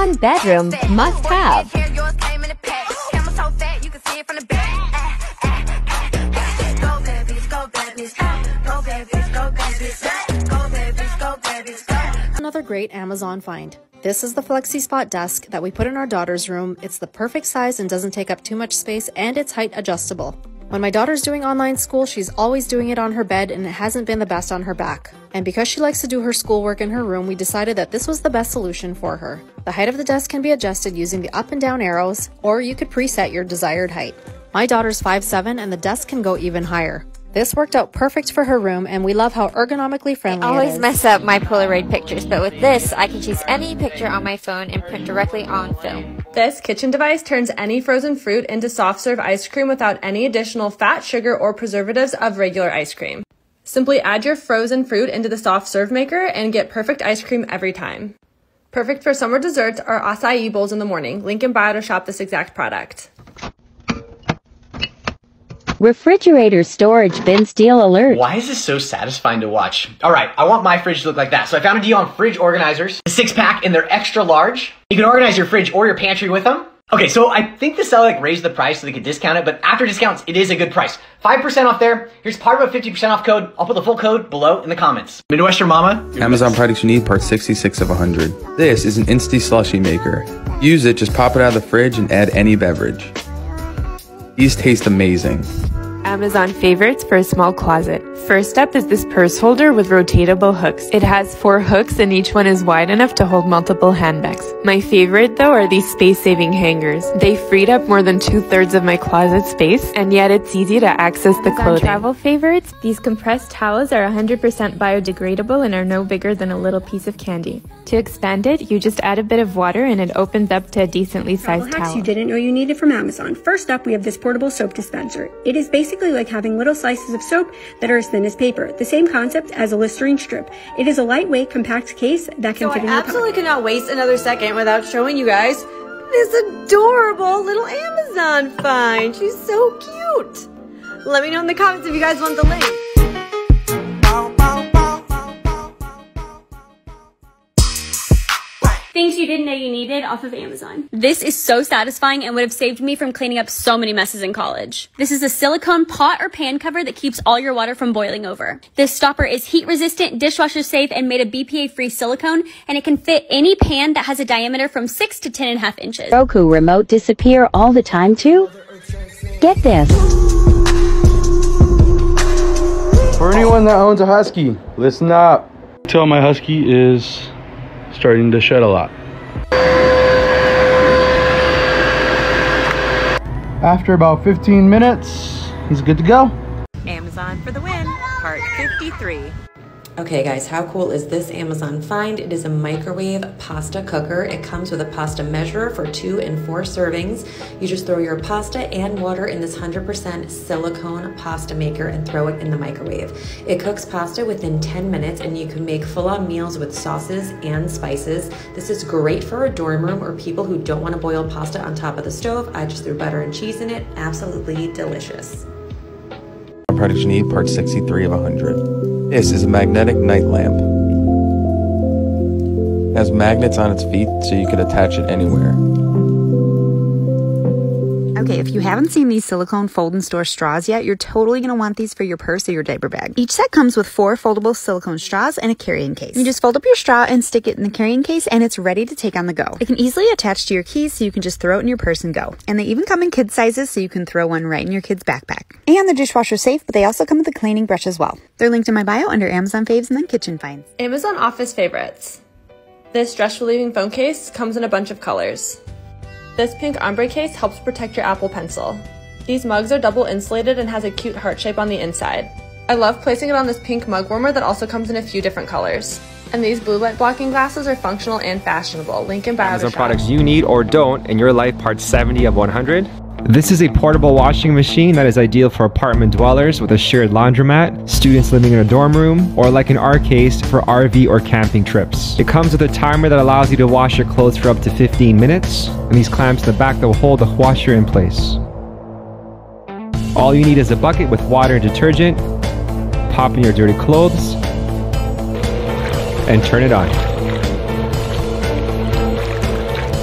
Amazon bedroom must-have. Another great Amazon find. This is the FlexiSpot desk that we put in our daughter's room. It's the perfect size and doesn't take up too much space, and it's height adjustable. When my daughter's doing online school, she's always doing it on her bed, and it hasn't been the best on her back. And because she likes to do her schoolwork in her room, we decided that this was the best solution for her. The height of the desk can be adjusted using the up and down arrows, or you could preset your desired height. My daughter's 5'7", and the desk can go even higher. This worked out perfect for her room, and we love how ergonomically friendly it is. I always mess up my Polaroid pictures, but with this, I can choose any picture on my phone and print directly on film. This kitchen device turns any frozen fruit into soft serve ice cream without any additional fat, sugar, or preservatives of regular ice cream. Simply add your frozen fruit into the soft serve maker and get perfect ice cream every time. Perfect for summer desserts or acai bowls in the morning. Link in bio to shop this exact product. Refrigerator storage bin steal alert. Why is this so satisfying to watch? All right, I want my fridge to look like that. So I found a deal on fridge organizers, a 6-pack, and they're extra large. You can organize your fridge or your pantry with them. Okay, so I think the seller raised the price so they could discount it, but after discounts, it is a good price. 5% off there. Here's part of a 50% off code. I'll put the full code below in the comments. Midwestern Mama. Amazon products you need, part 66 of 100. This is an Insty slushy maker. Use it, just pop it out of the fridge and add any beverage. These taste amazing. Amazon favorites for a small closet. First up is this purse holder with rotatable hooks. It has 4 hooks and each one is wide enough to hold multiple handbags. My favorite though are these space-saving hangers. They freed up more than 2/3 of my closet space, and yet it's easy to access the clothing. Travel favorites, these compressed towels are 100% biodegradable and are no bigger than a little piece of candy. To expand it, you just add a bit of water and it opens up to a decently sized Travel hacks towel. you didn't know you needed from Amazon. First up, we have this portable soap dispenser. It is basically like having little slices of soap that are as thin as paper. The same concept as a Listerine strip. It is a lightweight, compact case that can fit in your pocket. I absolutely cannot waste another second without showing you guys this adorable little Amazon find. She's so cute. Let me know in the comments if you guys want the link. Things you didn't know you needed off of Amazon. This is so satisfying and would have saved me from cleaning up so many messes in college. This is a silicone pot or pan cover that keeps all your water from boiling over. This stopper is heat resistant, dishwasher safe, and made of BPA-free silicone, and it can fit any pan that has a diameter from 6 to 10.5 inches. Roku remote disappear all the time too? Get this. For anyone that owns a husky, listen up. Tell my husky is starting to shed a lot. After about 15 minutes, he's good to go. Amazon for the win, part 53. Okay guys, how cool is this Amazon find? It is a microwave pasta cooker. It comes with a pasta measurer for 2 and 4 servings. You just throw your pasta and water in this 100% silicone pasta maker and throw it in the microwave. It cooks pasta within 10 minutes and you can make full-on meals with sauces and spices. This is great for a dorm room or people who don't want to boil pasta on top of the stove. I just threw butter and cheese in it. Absolutely delicious. Products you need, part 63 of 100. This is a magnetic night lamp. It has magnets on its feet so you can attach it anywhere. Okay, if you haven't seen these silicone fold and store straws yet, you're totally going to want these for your purse or your diaper bag. Each set comes with 4 foldable silicone straws and a carrying case. You just fold up your straw and stick it in the carrying case and it's ready to take on the go. It can easily attach to your keys so you can just throw it in your purse and go. And they even come in kid sizes so you can throw one right in your kid's backpack. And the dishwasher safe, but they also come with a cleaning brush as well. They're linked in my bio under Amazon faves and then kitchen finds. Amazon office favorites. This stress relieving phone case comes in a bunch of colors. This pink ombre case helps protect your Apple Pencil. These mugs are double insulated and has a cute heart shape on the inside. I love placing it on this pink mug warmer that also comes in a few different colors. And these blue light blocking glasses are functional and fashionable. Link in bio. Amazon products you need or don't in your life, part 70 of 100. This is a portable washing machine that is ideal for apartment dwellers with a shared laundromat, students living in a dorm room, or like in our case, for RV or camping trips. It comes with a timer that allows you to wash your clothes for up to 15 minutes, and these clamps in the back that will hold the washer in place. All you need is a bucket with water and detergent, pop in your dirty clothes, and turn it on.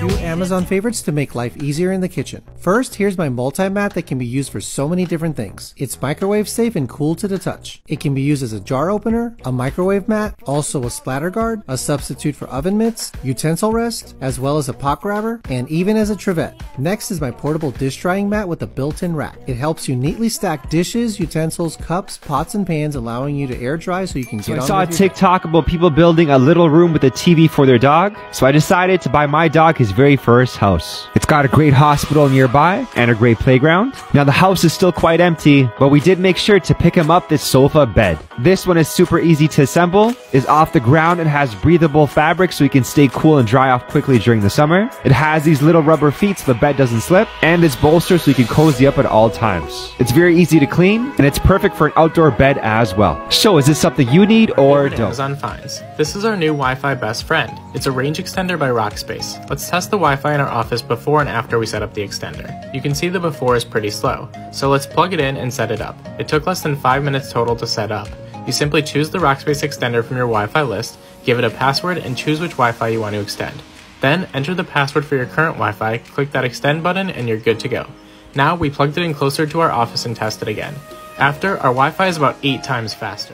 few Amazon favorites to make life easier in the kitchen. First, here's my multi-mat that can be used for so many different things. It's microwave safe and cool to the touch. It can be used as a jar opener, a microwave mat, also a splatter guard, a substitute for oven mitts, utensil rest, as well as a pot grabber, and even as a trivet. Next is my portable dish drying mat with a built-in rack. It helps you neatly stack dishes, utensils, cups, pots, and pans, allowing you to air dry so you can get on. I saw a TikTok about people building a little room with a TV for their dog, so I decided to buy my dog his very first house. It's got a great hospital nearby and a great playground. Now the house is still quite empty, but we did make sure to pick him up this sofa bed. This one is super easy to assemble, is off the ground, and has breathable fabric so he can stay cool and dry off quickly during the summer. It has these little rubber feet so the bed doesn't slip, and this bolster so you can cozy up at all times. It's very easy to clean, and it's perfect for an outdoor bed as well. So is this something you need or don't? Amazon Finds. This is our new Wi-Fi best friend. It's a range extender by Rockspace. Let's test the Wi-Fi in our office before and after we set up the extender. You can see the before is pretty slow, so let's plug it in and set it up. It took less than 5 minutes total to set up. You simply choose the Rockspace extender from your Wi-Fi list, give it a password, and choose which Wi-Fi you want to extend. Then enter the password for your current Wi-Fi, click that extend button, and you're good to go. Now we plugged it in closer to our office and tested again. After, our Wi-Fi is about 8 times faster.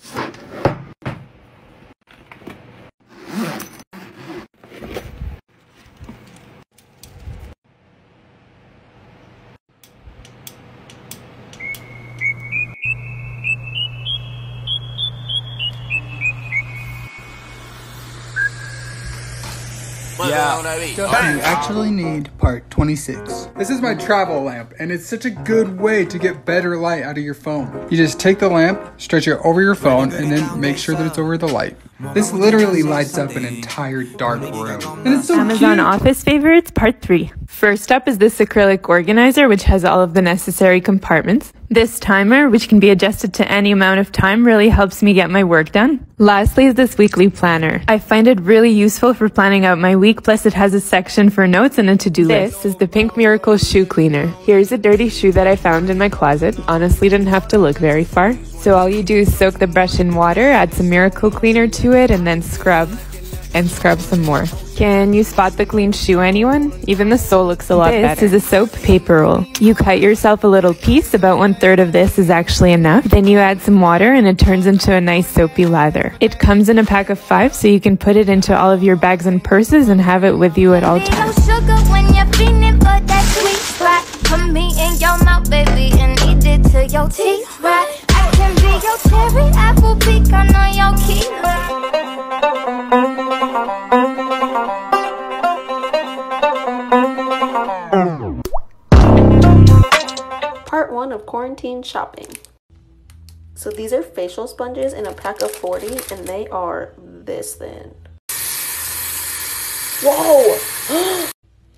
Yeah, don't you actually need part 26. This is my travel lamp, and it's such a good way to get better light out of your phone. You just take the lamp, stretch it over your phone, and then make sure that it's over the light. This literally lights up an entire dark room. And it's so Amazon cute. Office Favorites Part 3. First up is this acrylic organizer, which has all of the necessary compartments. This timer, which can be adjusted to any amount of time, really helps me get my work done. Lastly is this weekly planner. I find it really useful for planning out my week, plus it has a section for notes and a to-do list. This is the Pink Miracle Shoe Cleaner. Here's a dirty shoe that I found in my closet. Honestly, didn't have to look very far. So all you do is soak the brush in water, add some Miracle Cleaner to it, and then scrub. And scrub some more. Can you spot the clean shoe, anyone? Even the sole looks a lot better. This is a soap paper roll. You cut yourself a little piece, about 1/3 of this is actually enough. Then you add some water and it turns into a nice soapy lather. It comes in a pack of 5, so you can put it into all of your bags and purses and have it with you at all times. Put me in your mouth, baby, and eat it till your teeth rot. I can be your cherry apple pecan on your key. Part 1 of quarantine shopping. So these are facial sponges in a pack of 40, and they are this thin. Whoa!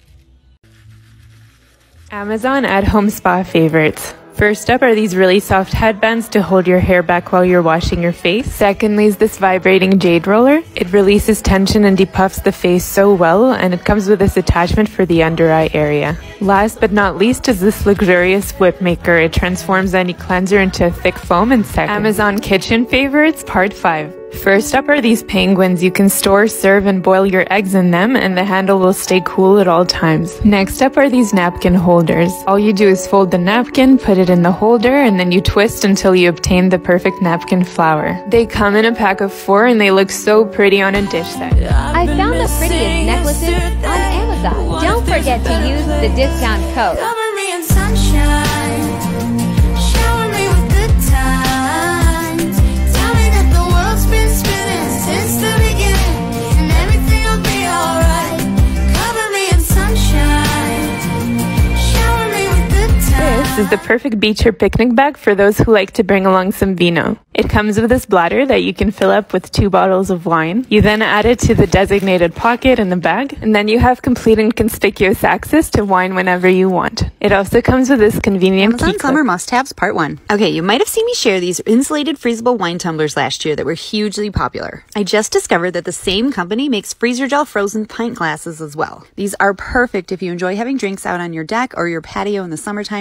Amazon at-home spa favorites. First up are these really soft headbands to hold your hair back while you're washing your face. Secondly is this vibrating jade roller. It releases tension and depuffs the face so well, and it comes with this attachment for the under eye area. Last but not least is this luxurious whip maker. It transforms any cleanser into a thick foam in seconds. Amazon kitchen favorites part 5. First up are these penguins. You can store, serve, and boil your eggs in them, and the handle will stay cool at all times. Next up are these napkin holders. All you do is fold the napkin, put it in the holder, and then you twist until you obtain the perfect napkin flower. They come in a pack of 4, and they look so pretty on a dish set. I found the prettiest necklaces on Amazon. Don't forget to use the discount code. Cover me in sunshine, shower me with good times. Tell me that the world's been spinning since the beginning, and everything will be alright. Cover me in sunshine, shower me with good times. This is the perfect beach or picnic bag for those who like to bring along some vino. It comes with this bladder that you can fill up with 2 bottles of wine. You then add it to the designated pocket in the bag, and then you have complete and conspicuous access to wine whenever you want. It also comes with this convenient Amazon key Summer clip. Must-Haves Part 1. Okay, you might have seen me share these insulated freezable wine tumblers last year that were hugely popular. I just discovered that the same company makes freezer gel frozen pint glasses as well. These are perfect if you enjoy having drinks out on your deck or your patio in the summertime when it's super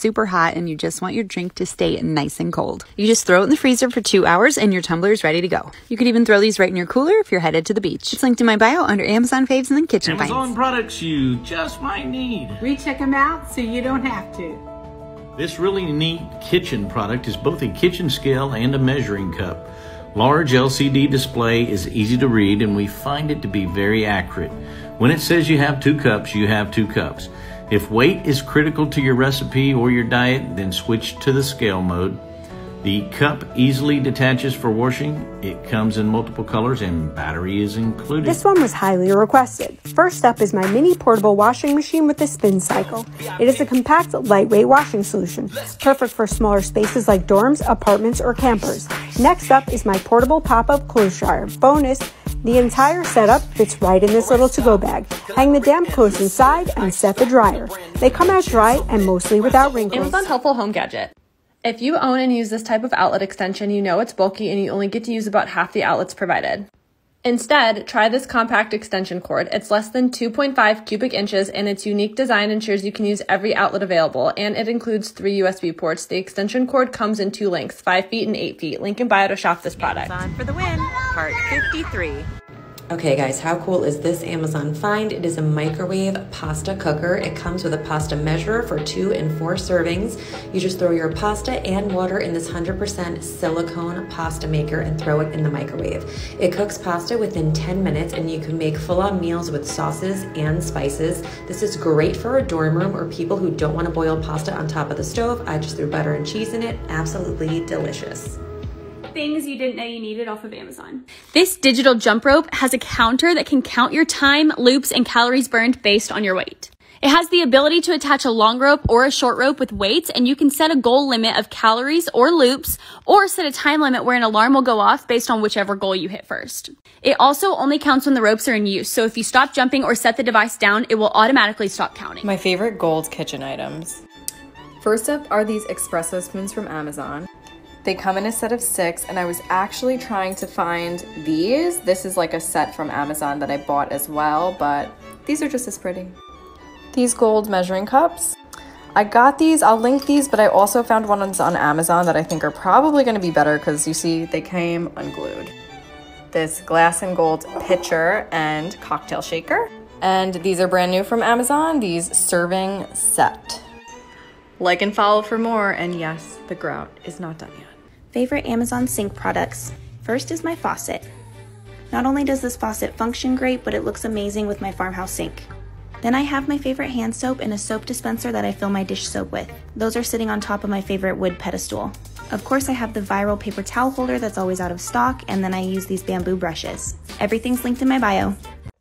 super hot and you just want your drink to stay nice and cold. You just throw it in the freezer for 2 hours and your tumbler is ready to go. You could even throw these right in your cooler if you're headed to the beach. It's linked in my bio under Amazon Faves and then Kitchen Finds. Amazon products you just might need. Recheck them out so you don't have to. This really neat kitchen product is both a kitchen scale and a measuring cup. Large LCD display is easy to read and we find it to be very accurate. When it says you have 2 cups, you have 2 cups. If weight is critical to your recipe or your diet, then switch to the scale mode. The cup easily detaches for washing. It comes in multiple colors and battery is included. This one was highly requested. First up is my mini portable washing machine with a spin cycle. It is a compact, lightweight washing solution, perfect for smaller spaces like dorms, apartments, or campers. Next up is my portable pop-up clothes dryer. Bonus, the entire setup fits right in this little to-go bag. Hang the damp clothes inside and set the dryer. They come out dry and mostly without wrinkles. Amazon helpful home gadget. If you own and use this type of outlet extension, you know it's bulky and you only get to use about half the outlets provided. Instead, try this compact extension cord. It's less than 2.5 cubic inches and its unique design ensures you can use every outlet available, and it includes 3 USB ports. The extension cord comes in 2 lengths, 5 feet and 8 feet. Link in bio to shop this product. Amazon for the win, part 53. Okay guys, how cool is this Amazon find? It is a microwave pasta cooker. It comes with a pasta measurer for 2 and 4 servings. You just throw your pasta and water in this 100% silicone pasta maker and throw it in the microwave. It cooks pasta within 10 minutes and you can make full-on meals with sauces and spices. This is great for a dorm room or people who don't want to boil pasta on top of the stove. I just threw butter and cheese in it. Absolutely delicious. Things you didn't know you needed off of Amazon. This digital jump rope has a counter that can count your time, loops, and calories burned based on your weight. It has the ability to attach a long rope or a short rope with weights, and you can set a goal limit of calories or loops, or set a time limit where an alarm will go off based on whichever goal you hit first. It also only counts when the ropes are in use, so if you stop jumping or set the device down, it will automatically stop counting. My favorite gold kitchen items. First up are these espresso spoons from Amazon. They come in a set of 6, and I was actually trying to find these. This is like a set from Amazon that I bought as well, but these are just as pretty. These gold measuring cups. I got these, I'll link these, but I also found ones on Amazon that I think are probably gonna be better because you see they came unglued. This glass and gold pitcher and cocktail shaker. And these are brand new from Amazon, these serving set. Like and follow for more, and yes, the grout is not done yet. Favorite Amazon sink products. First is my faucet. Not only does this faucet function great, but it looks amazing with my farmhouse sink. Then I have my favorite hand soap and a soap dispenser that I fill my dish soap with. Those are sitting on top of my favorite wood pedestal. Of course, I have the viral paper towel holder that's always out of stock, and then I use these bamboo brushes. Everything's linked in my bio.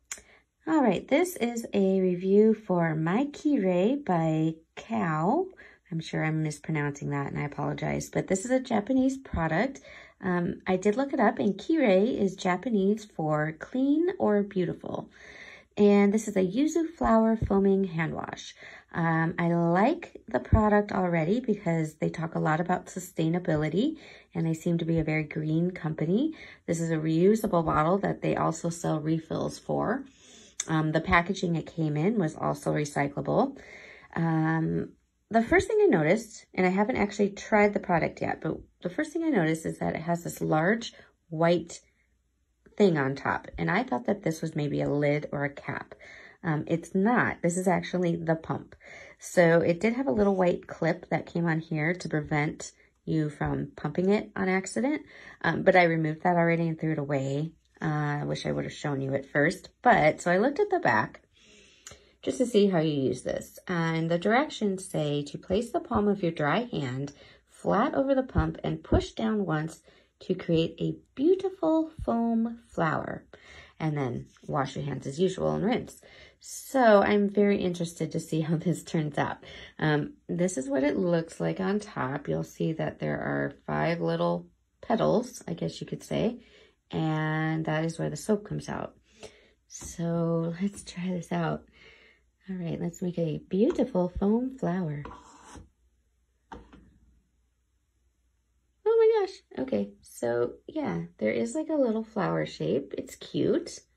All right, this is a review for My Kirei by Kao. I'm sure I'm mispronouncing that and I apologize, but this is a Japanese product. I did look it up, and Kirei is Japanese for clean or beautiful. And this is a yuzu flower foaming hand wash. I like the product already because they talk a lot about sustainability and they seem to be a very green company. This is a reusable bottle that they also sell refills for. The packaging it came in was also recyclable. The first thing I noticed, and I haven't actually tried the product yet, but the first thing I noticed is that it has this large white thing on top. And I thought that this was maybe a lid or a cap. It's not. This is actually the pump. So it did have a little white clip that came on here to prevent you from pumping it on accident. But I removed that already and threw it away. I wish I would have shown you it first. But so I looked at the back just to see how you use this. And the directions say to place the palm of your dry hand flat over the pump and push down once to create a beautiful foam flower. And then wash your hands as usual and rinse. So I'm very interested to see how this turns out. This is what it looks like on top. You'll see that there are 5 little petals, I guess you could say. And that is where the soap comes out. So let's try this out. All right, let's make a beautiful foam flower. Oh my gosh. Okay, so yeah, there is like a little flower shape. It's cute.